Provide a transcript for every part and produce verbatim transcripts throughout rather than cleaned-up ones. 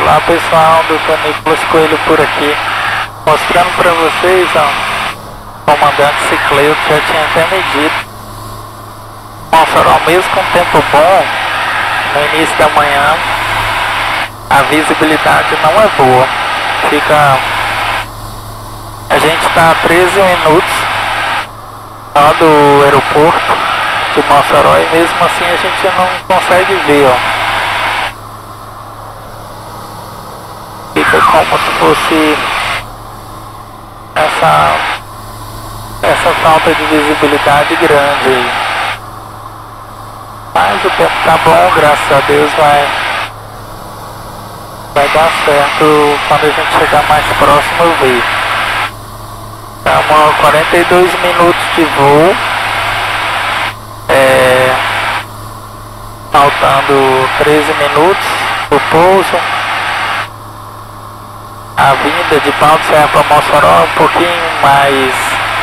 Olá pessoal, doutor Nicolas Coelho por aqui, mostrando para vocês, ó, o comandante Cicleuto já tinha até medido. Mossoró, mesmo com tempo bom, no início da manhã, a visibilidade não é boa. Fica... A gente está a treze minutos ó, do aeroporto de Mossoró e mesmo assim a gente não consegue ver, ó. Fica como se fosse essa, essa falta de visibilidade grande aí. Mas o tempo tá bom, graças a Deus vai, vai dar certo quando a gente chegar mais próximo eu ver. Estamos a quarenta e dois minutos de voo, é, faltando treze minutos do pouso. A vinda de Pau de Serra para Mossoró é um pouquinho mais,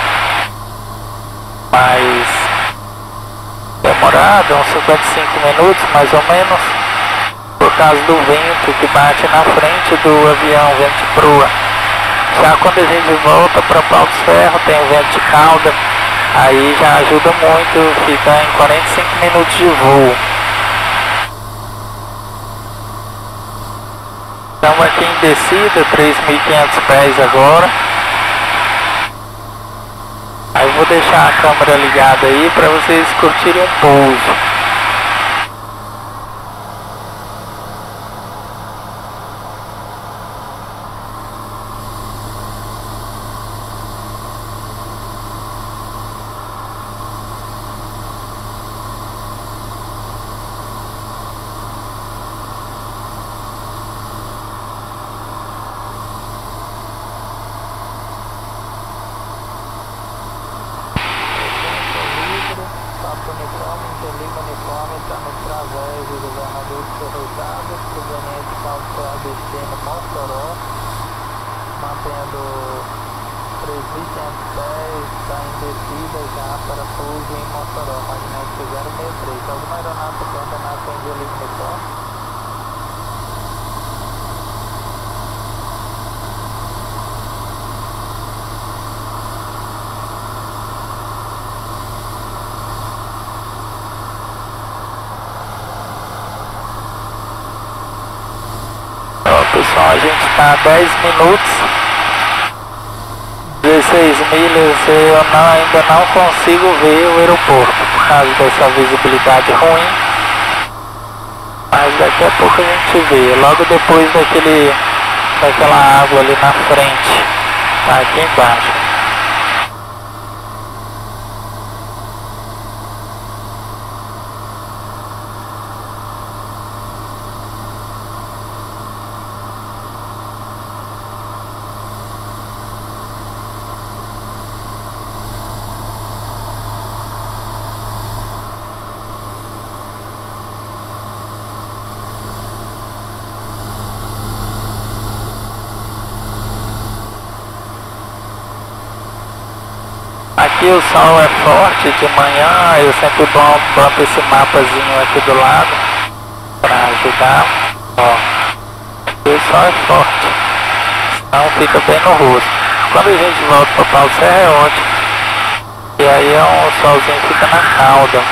mais demorada, uns cinquenta e cinco minutos mais ou menos, por causa do vento que bate na frente do avião, vento de proa. Já quando a gente volta para Pau de Ferro tem o vento de cauda, aí já ajuda muito, fica em quarenta e cinco minutos de voo. Estamos aqui em descida, três mil e quinhentos pés agora. Aí eu vou deixar a câmera ligada aí para vocês curtirem um pouso. Pessoal, a gente está a dez minutos, dezesseis milhas, eu não, ainda não consigo ver o aeroporto por causa dessa visibilidade ruim, mas daqui a pouco a gente vê, logo depois daquele, daquela água ali na frente, tá aqui embaixo. Aqui o sol é forte de manhã, eu sempre bom, boto esse mapazinho aqui do lado para ajudar. Ó, aqui o sol é forte, então fica bem no rosto. Quando a gente volta para Pau de Serra é ótimo, e aí é um, o solzinho fica na cauda.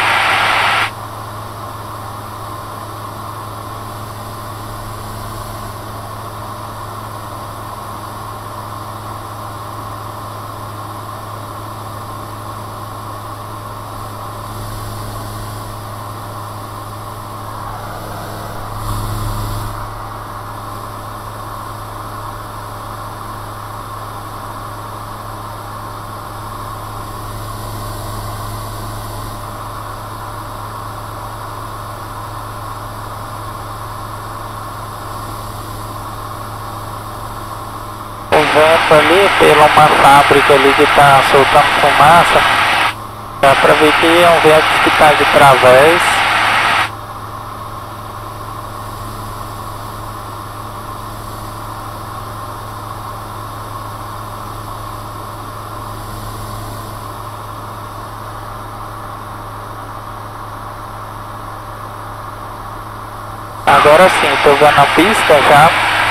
Vento ali pela uma fábrica ali que está soltando fumaça, dá para ver que é um vento que está de través. Agora sim, estou vendo a pista já.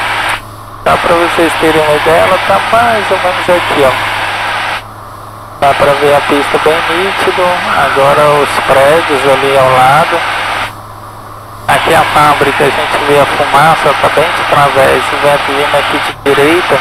Só para vocês terem uma ideia, ela tá mais ou menos aqui, ó. Dá para ver a pista bem nítido. Agora os prédios ali ao lado. Aqui a fábrica, a gente vê a fumaça, tá bem de través, o vento vindo aqui de direita.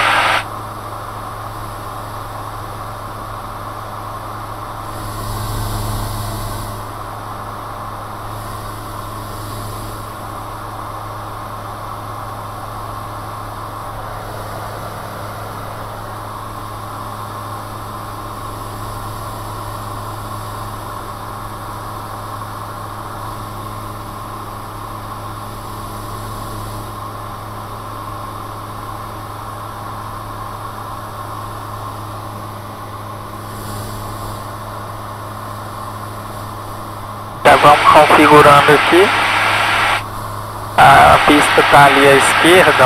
Já vamos configurando aqui. A pista está ali à esquerda.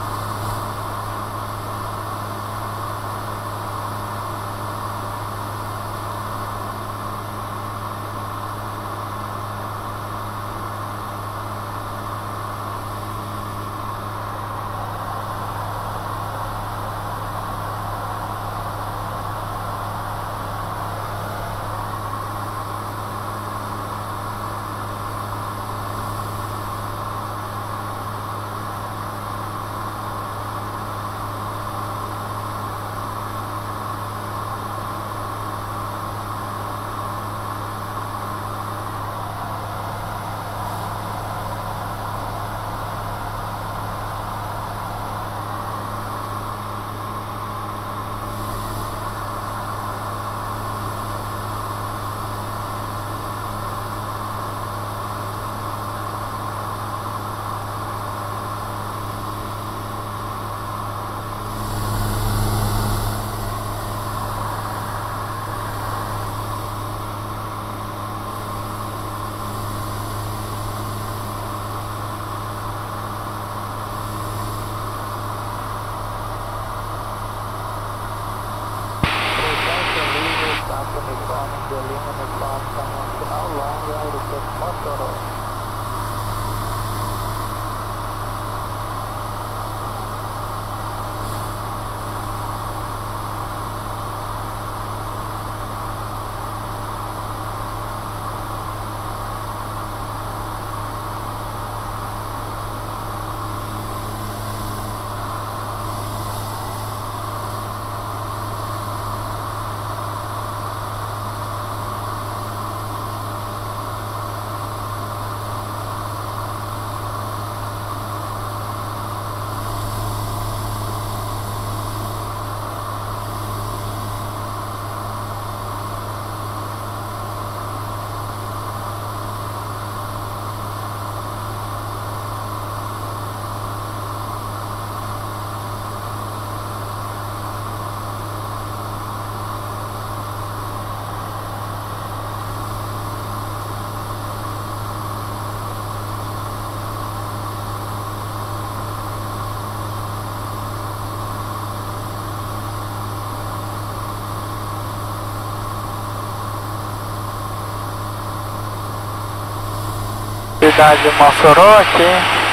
Cidade de Mossoró aqui,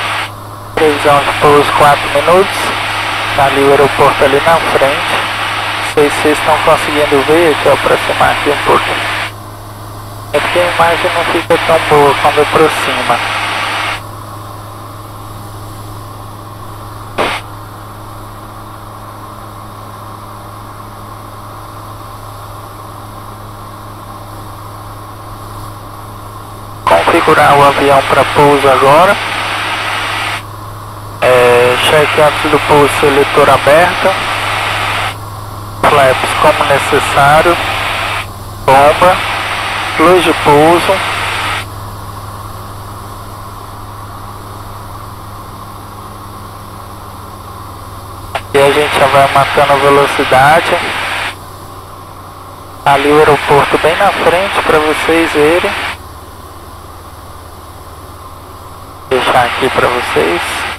previsão de pouso quatro minutos, tá ali o aeroporto ali na frente. Não sei se vocês estão conseguindo ver, deixa eu aproximar aqui um pouquinho. É porque a imagem não fica tão boa quando aproxima. Configurar o avião para pouso agora. É, cheque antes do pouso, seletor aberto. Flaps como necessário. Bomba. Luz de pouso. Aqui a gente já vai matando a velocidade. Ali o aeroporto bem na frente para vocês verem. Deixar aqui para vocês.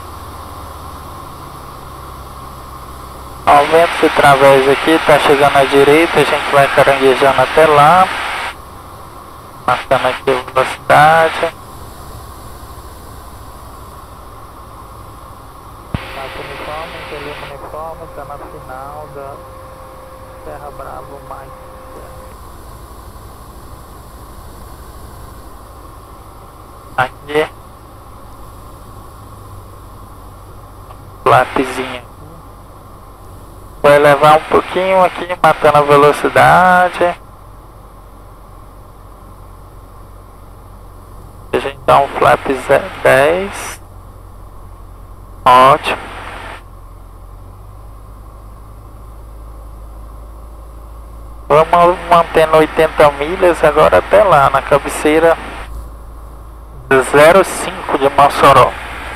Ó, o vento se através aqui, tá chegando à direita, a gente vai caranguejando até lá. Marcando aqui a velocidade. Papa Uniforme, Lima Uniforme, está na final da Serra Bravo Mike. Aqui, flapzinho. Vai levar um pouquinho aqui, matando a velocidade. A gente dá um flap dez. Ótimo. Vamos mantendo oitenta milhas agora até lá, na cabeceira zero cinco de Mossoró.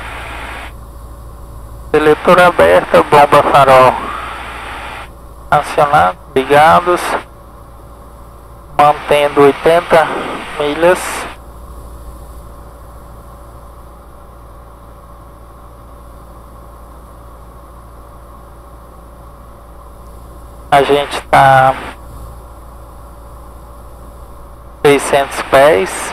Seletor aberta, bomba farol acionado, ligados, mantendo oitenta milhas. A gente está seiscentos pés,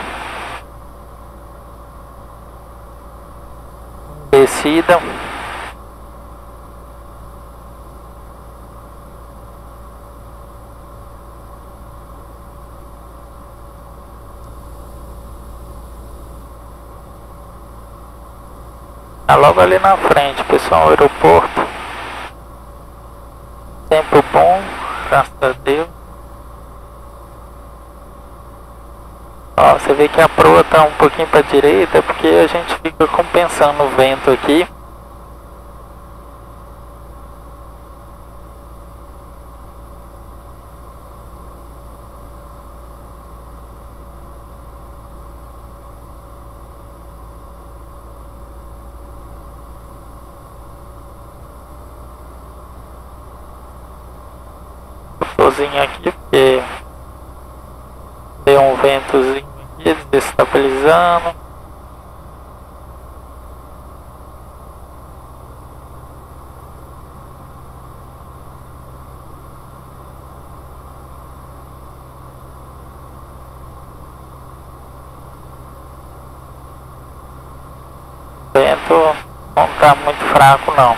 descida. Tá logo ali na frente, pessoal, aeroporto. Tempo bom, graças a Deus. Ó, você vê que a proa tá um pouquinho para direita porque a gente fica compensando o vento aqui. Sozinho aqui porque deu um ventozinho aqui, desestabilizando. O vento não tá muito fraco não.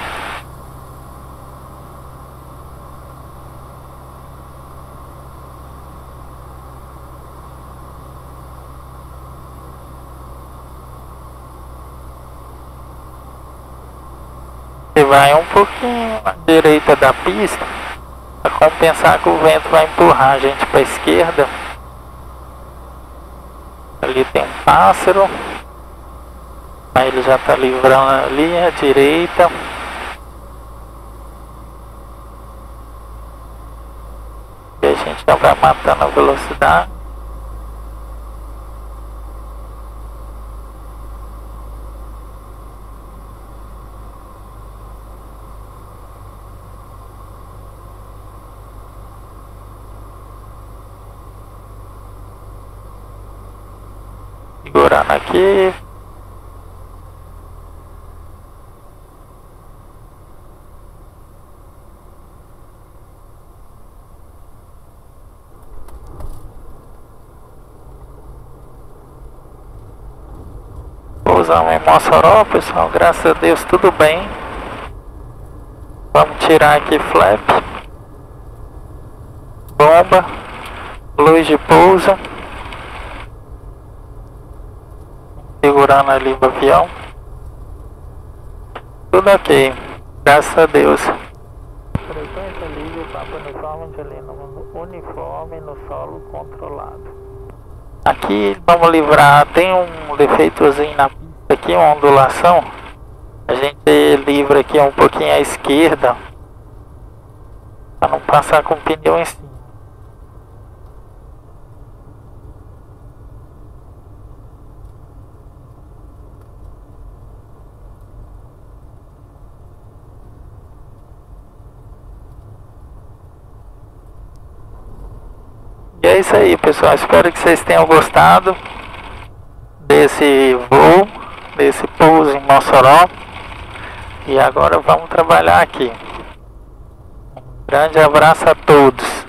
Vai um pouquinho à direita da pista para compensar que o vento vai empurrar a gente para a esquerda. Ali tem um pássaro, aí ele já está livrando ali à direita. E a gente já vai matando a velocidade. Segurando aqui. Pousamos em Mossoró, pessoal, graças a Deus tudo bem. Vamos tirar aqui flap, bomba, luz de pouso. Segurando ali o avião. Tudo ok, graças a Deus. Frequência livre, Papa Uniforme, Angelina Uniforme no solo controlado. Aqui vamos livrar, tem um defeitozinho na pista aqui, uma ondulação. A gente livra aqui um pouquinho à esquerda para não passar com o pneu em cima. E é isso aí, pessoal, espero que vocês tenham gostado desse voo, desse pouso em Mossoró. E agora vamos trabalhar aqui. Um grande abraço a todos.